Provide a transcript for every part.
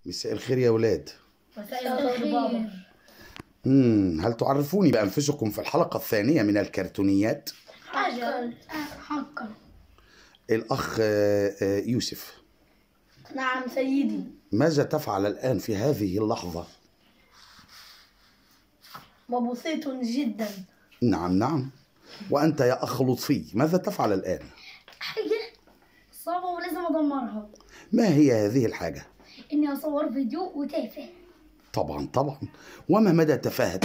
مساء الخير يا ولاد. مساء الخير بابا. هل تعرفوني بأنفسكم في الحلقة الثانية من الكرتونيات؟ حقا. الأخ يوسف. نعم سيدي. ماذا تفعل الآن في هذه اللحظة؟ مبسوط جدا. نعم. وأنت يا أخ لطفي ماذا تفعل الآن؟ حاجة صعبة ولازم أدمرها. ما هي هذه الحاجة؟ إني أصور فيديو وتافه. طبعا. وما مدى تفاهته؟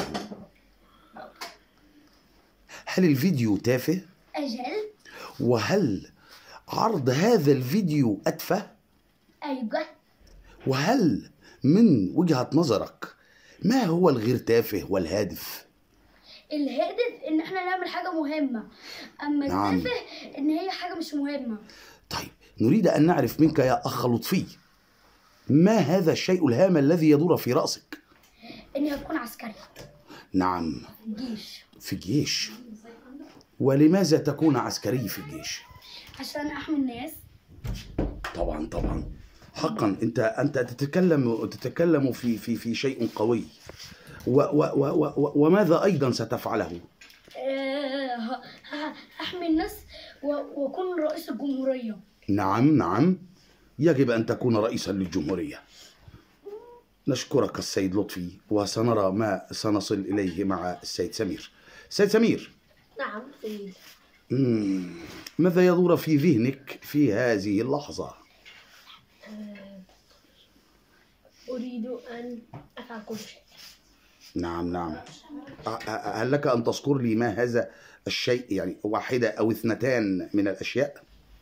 هل الفيديو تافه؟ أجل. وهل عرض هذا الفيديو أتفه؟ أيوة. وهل من وجهة نظرك ما هو الغير تافه والهادف؟ الهدف إن احنا نعمل حاجة مهمة، أما نعم. التافه إن هي حاجة مش مهمة. طيب نريد أن نعرف منك يا أخ لطفي ما هذا الشيء الهام الذي يدور في رأسك؟ إني أكون عسكري. نعم. جيش. في الجيش. ولماذا تكون عسكري في الجيش؟ عشان أحمي الناس. طبعا حقا أنت تتكلم في شيء قوي. وماذا أيضا ستفعله؟ أحمي الناس وأكون رئيس الجمهورية. نعم يجب أن تكون رئيسا للجمهورية. نشكرك السيد لطفي وسنرى ما سنصل إليه مع السيد سمير. سيد سمير. نعم سيدي. ماذا يدور في ذهنك في هذه اللحظة؟ أريد أن أفعل كل شيء. نعم. هل لك أن تذكر لي ما هذا الشيء، يعني واحدة أو اثنتان من الأشياء؟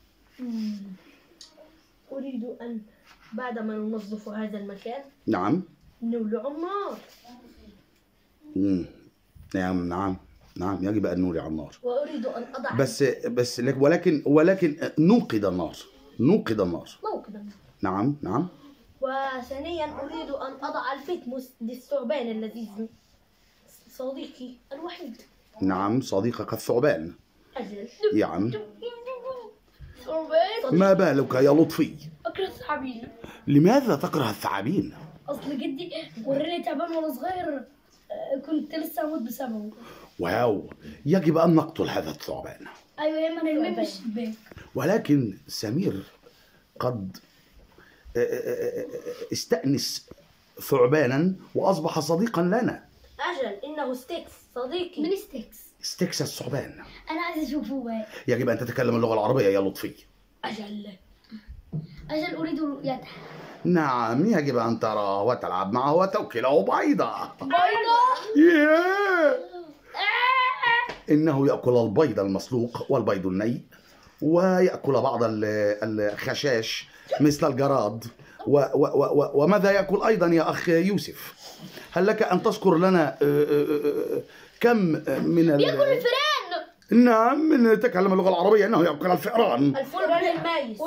أريد أن بعدما ننظف هذا المكان نعم. نولع النار. نعم يجب أن نولع النار. وأريد أن أضع بس ولكن نوقد النار. نعم. وثانيا أريد أن أضع الفتموس للثعبان اللذيذ صديقي الوحيد. نعم صديقك الثعبان. أجل. نعم. ثعبان. ما بالك يا لطفي؟ أكره الثعابين. لماذا تكره الثعابين؟ أصل جدي وراني تعبان وأنا صغير، كنت لسه أموت بسببه. واو، يجب أن نقتل هذا الثعبان. أيوة يا إما نرميه من الشباك. ولكن سمير قد استأنس ثعبانا وأصبح صديقا لنا. أجل إنه ستيكس صديقي. من ستيكس الثعبان. أنا عايز أشوفه بقى. يجب أن تتكلم اللغة العربية يا لطفي. أجل أريد رؤيته. نعم يجب أن تراه وتلعب معه وتوكله بيضة. إنه يأكل البيض المسلوق والبيض الني، ويأكل بعض الخشاش مثل الجراد. وماذا يأكل أيضا يا أخ يوسف؟ هل لك أن تذكر لنا كم من بيأكل الفئران. نعم تكلم اللغة العربية. إنه يأكل الفئران. الفئران الميس.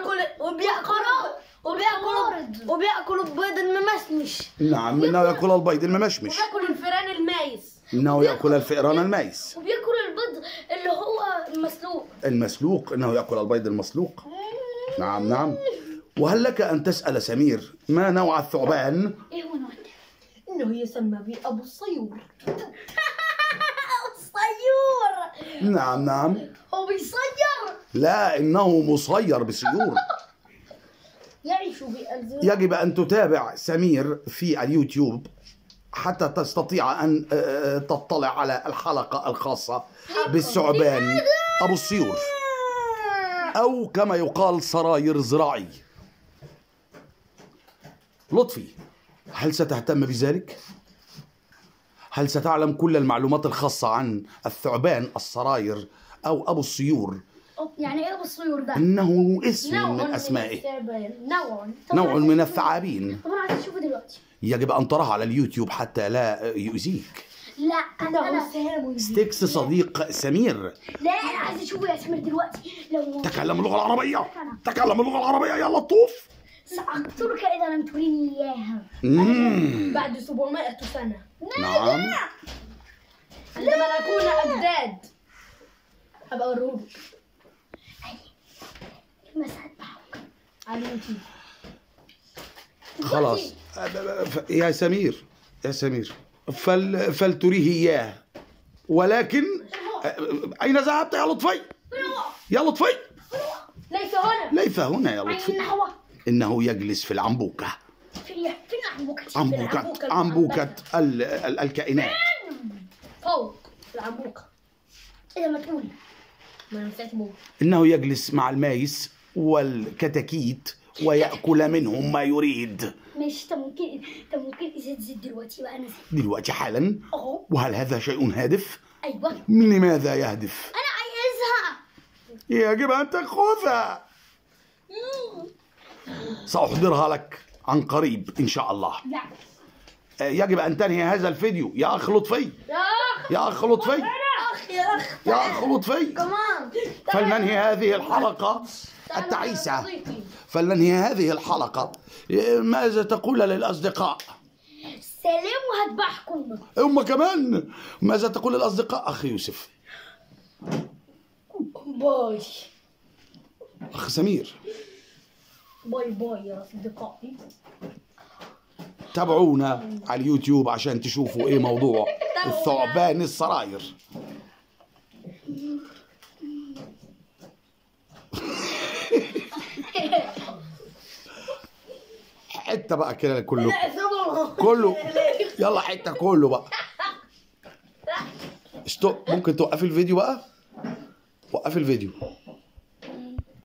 وبيأكل البيض الممشمش. نعم إنه يأكل البيض الممشمش. وبيأكل الفئران الميس. إنه يأكل الفئران الميس. وبيأكل البيض اللي هو المسلوق. إنه يأكل البيض المسلوق. نعم. وهل لك أن تسأل سمير ما نوع الثعبان؟ إيه هو نوع؟ إنه يسمى بأبو الصيور. الصيور. نعم. هو بيصير؟ لا، إنه مصير بسيور. يعيش بأنزل. يجب أن تتابع سمير في اليوتيوب حتى تستطيع أن تطلع على الحلقة الخاصة بالثعبان أبو الصيور، أو كما يقال سراير زراعي. لطفي، هل ستهتم بذلك؟ هل ستعلم كل المعلومات الخاصة عن الثعبان السراير أو أبو الصيور؟ يعني إيه أبو الصيور ده؟ إنه اسم من أسمائه. نوع من الثعابين. طب أنا عايز أشوفه دلوقتي. يجب أن تراه على اليوتيوب حتى لا يؤذيك. لا أنا ستيكس صديق سمير. لا أنا عايز أشوفه يا سمير دلوقتي. تكلم اللغة العربية. تكلم اللغة العربية يا لطوف. سأقتلك إذا لم تريني إياها. بعد 700 سنة. نعم. عندما نكون أجداد هبقى أوريهولك. مساعد بحق على اليوتيوب. خلاص يا سمير، يا سمير، فلتريه إياه. ولكن أين ذهبت يا لطفي؟ يا لطفي، ليس هنا. ليس هنا يا لطفي. أين هو؟ إنه يجلس في العنبوكة. فين عنبوكة؟ عنبوكة الكائنات. فوق العنبوكة. إذا ما تقول ما نسيت بوك. إنه يجلس مع المايس والكتاكيت ويأكل منهم ما يريد. ماشي. ممكن إذا تزيد دلوقتي بقى نسيت. دلوقتي حالا؟ أهو. وهل هذا شيء هادف؟ أيوة. من لماذا يهدف؟ أنا عايزها. يجب أن تأخذها. سأحضرها لك عن قريب إن شاء الله. لا. يجب أن تنهي هذا الفيديو يا أخ لطفي. يا أخ لطفي. يا أخ لطفي. كمان. فلننهي هذه الحلقة التعيسة. فلننهي هذه الحلقة. ماذا تقول للأصدقاء؟ سلام وهذبحكم. هم كمان. ماذا تقول للأصدقاء أخي يوسف؟ باي. أخ سمير. باي باي يا أصدقائي. تابعونا على اليوتيوب عشان تشوفوا ايه موضوع الثعبان السراير. حتة بقى كده كله يلا حتة كله بقى. ممكن توقف الفيديو بقى؟ وقف الفيديو.